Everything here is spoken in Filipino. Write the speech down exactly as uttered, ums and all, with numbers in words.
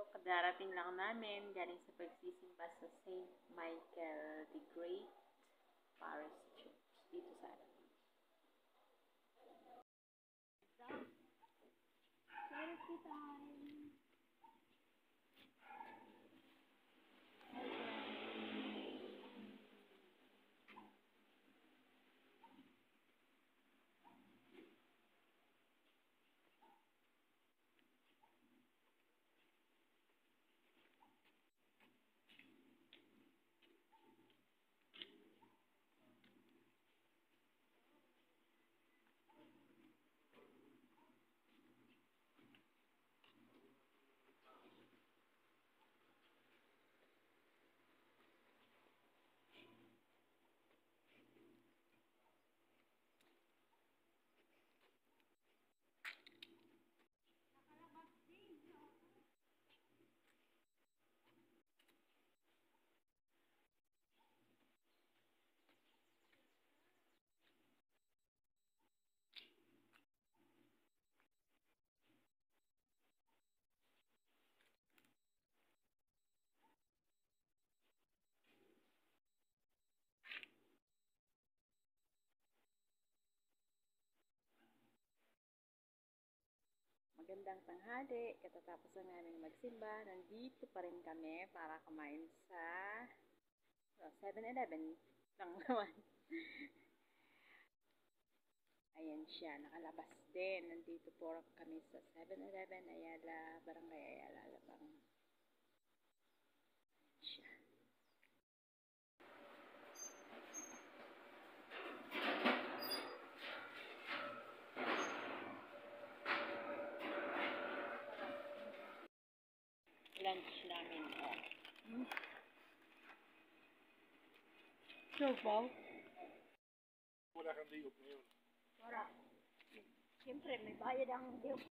kadarating lang namin galing sa pagsisimba sa Saint Michael the Great Parish Church dito sa atin. Selfie time! Magandang tanghali, katatapos na namin magsimba, nandito pa rin kami para kumain sa oh, seven eleven lang naman. Ayan siya, nakalabas din. Nandito po kami sa seven eleven, Ayala, Barangay Ayala, Alabang. Siya. Lunch namin, oh. Hmm? So, wow. Wala kang day off ngayon. Wala. Siyempre, may bayad ang day off